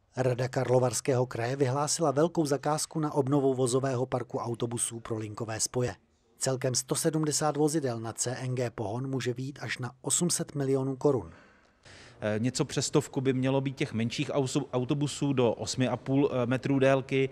Rada Karlovarského kraje vyhlásila velkou zakázku na obnovu vozového parku autobusů pro linkové spoje. Celkem 170 vozidel na CNG pohon může vyjít až na 800 milionů korun. Něco přes 100 by mělo být těch menších autobusů do 8,5 metrů délky,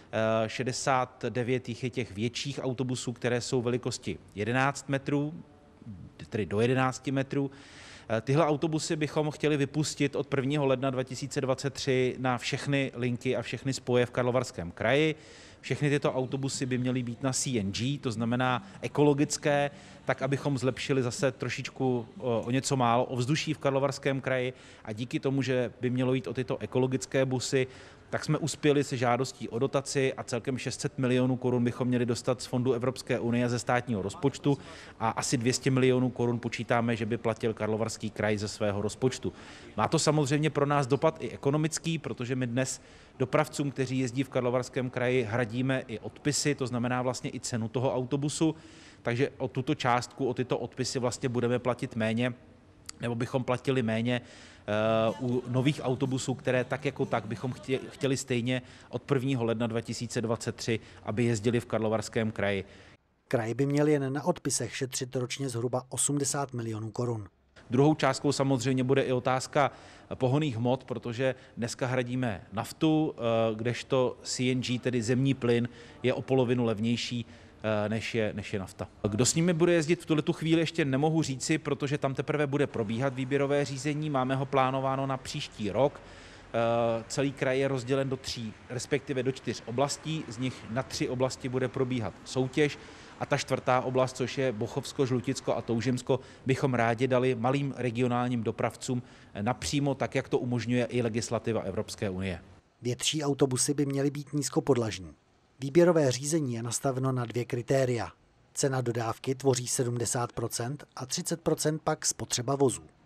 69 je těch větších autobusů, které jsou velikosti 11 metrů, tedy do 11 metrů. Tyhle autobusy bychom chtěli vypustit od 1. ledna 2023 na všechny linky a všechny spoje v Karlovarském kraji. Všechny tyto autobusy by měly být na CNG, to znamená ekologické, tak abychom zlepšili zase trošičku o něco málo ovzduší v Karlovarském kraji a díky tomu, že by mělo jít o tyto ekologické busy, tak jsme uspěli se žádostí o dotaci a celkem 600 milionů korun bychom měli dostat z Fondu Evropské unie ze státního rozpočtu a asi 200 milionů korun počítáme, že by platil Karlovarský kraj ze svého rozpočtu. Má to samozřejmě pro nás dopad i ekonomický, protože my dnes dopravcům, kteří jezdí v Karlovarském kraji, hradíme i odpisy, to znamená vlastně i cenu toho autobusu, takže o tuto částku, o tyto odpisy vlastně budeme platit méně, nebo bychom platili méně u nových autobusů, které tak jako tak bychom chtěli stejně od 1. ledna 2023, aby jezdili v Karlovarském kraji. Kraj by měl jen na odpisech šetřit ročně zhruba 80 milionů korun. Druhou částkou samozřejmě bude i otázka pohonných hmot, protože dneska hradíme naftu, kdežto CNG, tedy zemní plyn, je o polovinu levnější než je nafta. Kdo s nimi bude jezdit v tuhletu chvíli ještě nemohu říci, protože tam teprve bude probíhat výběrové řízení, máme ho plánováno na příští rok. Celý kraj je rozdělen do 3, respektive do 4 oblastí, z nich na 3 oblasti bude probíhat soutěž a ta 4. oblast, což je Bochovsko, Žluticko a Toužimsko, bychom rádi dali malým regionálním dopravcům napřímo, tak jak to umožňuje i legislativa Evropské unie. Větší autobusy by měly být nízkopodlažní. Výběrové řízení je nastaveno na 2 kritéria. Cena dodávky tvoří 70% a 30% pak spotřeba vozů.